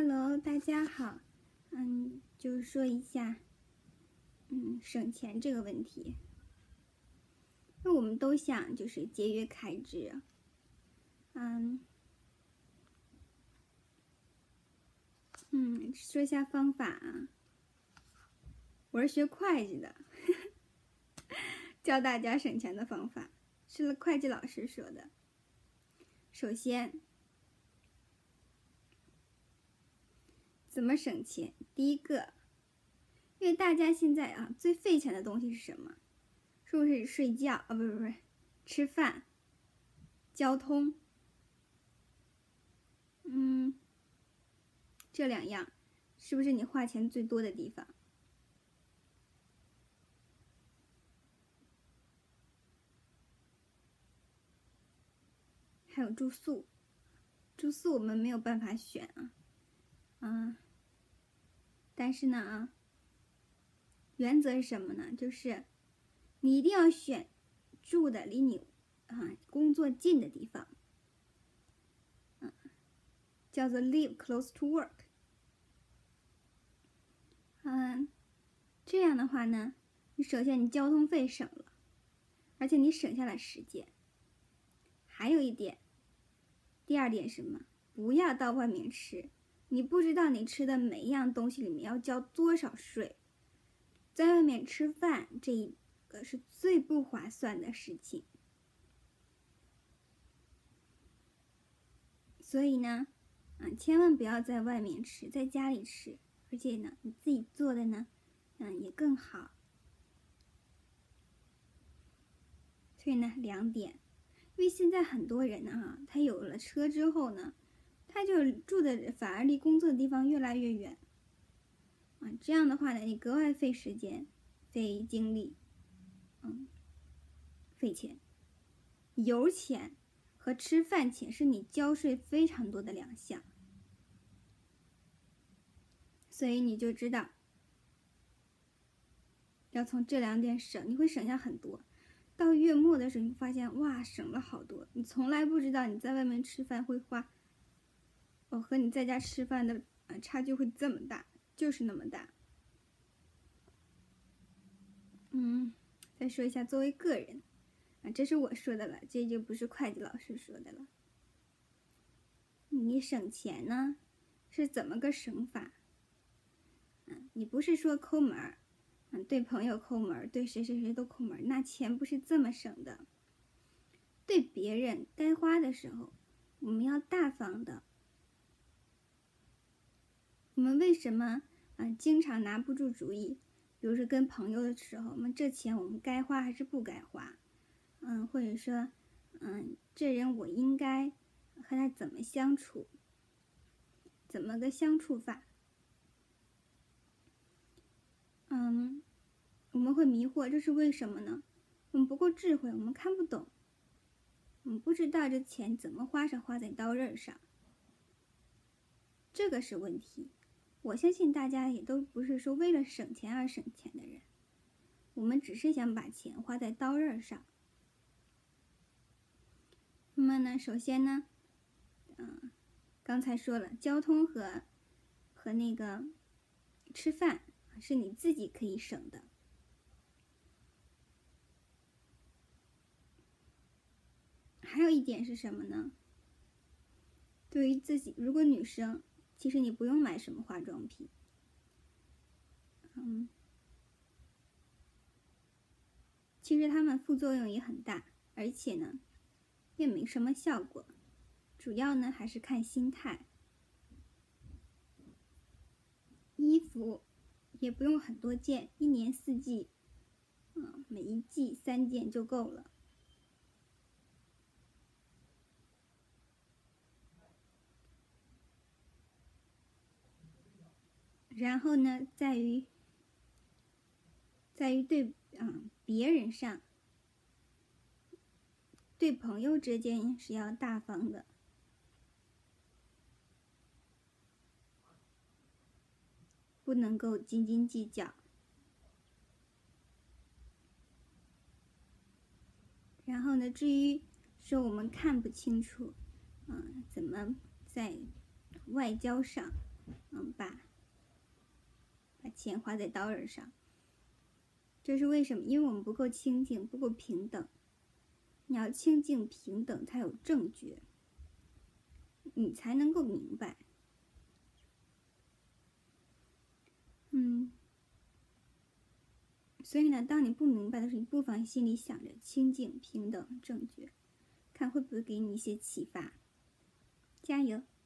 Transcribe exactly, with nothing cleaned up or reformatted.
Hello， 大家好。嗯，就说一下，嗯，省钱这个问题。那我们都想就是节约开支。嗯，嗯，说一下方法啊。我是学会计的，教大家省钱的方法，是会计老师说的。首先，怎么省钱？第一个，因为大家现在啊最费钱的东西是什么？是不是睡觉啊？不是不是，吃饭、交通。嗯，这两样是不是你花钱最多的地方？还有住宿，住宿我们没有办法选啊，啊，但是呢啊，原则是什么呢？就是你一定要选住的离你啊工作近的地方，嗯，叫做 live close to work。嗯，这样的话呢，你首先你交通费省了，而且你省下了时间。还有一点，第二点是什么？不要到外面吃，你不知道你吃的每一样东西里面要交多少税。在外面吃饭，这一个是最不划算的事情。所以呢，啊，千万不要在外面吃，在家里吃，而且呢，你自己做的呢，嗯，也更好。所以呢，两点，因为现在很多人呢，哈，他有了车之后呢，他就住的反而离工作的地方越来越远，啊，这样的话呢，你格外费时间、费精力，嗯，费钱，油钱和吃饭钱是你交税非常多的两项，所以你就知道要从这两点省，你会省下很多。到月末的时候，你发现哇，省了好多。你从来不知道你在外面吃饭会花，哦，和你在家吃饭的啊差距会这么大，就是那么大。嗯，再说一下，作为个人啊，这是我说的了，这就不是会计老师说的了。你省钱呢，是怎么个省法？嗯，你不是说抠门儿。嗯，对朋友抠门，对谁谁谁都抠门，那钱不是这么省的。对别人该花的时候，我们要大方的。我们为什么啊、呃、经常拿不住主意？比如说跟朋友的时候，我们这钱我们该花还是不该花？嗯，或者说，嗯，这人我应该和他怎么相处？怎么个相处法？嗯，我们会迷惑，这是为什么呢？我们不够智慧，我们看不懂，我们不知道这钱怎么花是花在刀刃上，这个是问题。我相信大家也都不是说为了省钱而省钱的人，我们只是想把钱花在刀刃上。那么呢，首先呢，嗯，刚才说了，交通和和那个吃饭是你自己可以省的。还有一点是什么呢？对于自己，如果女生，其实你不用买什么化妆品，嗯，其实它们副作用也很大，而且呢，也没什么效果。主要呢还是看心态。衣服也不用很多件，一年四季，嗯，每一季三件就够了。然后呢，在于在于对嗯别人上，对朋友之间是要大方的，不能够斤斤计较。然后呢，至于说我们看不清楚，嗯，怎么在外交上嗯，把把钱花在刀刃上。这是为什么？因为我们不够清净，不够平等。你要清净平等，才有正觉，你才能够明白。嗯，所以呢，当你不明白的时候，你不妨心里想着清净平等正觉，看会不会给你一些启发。加油！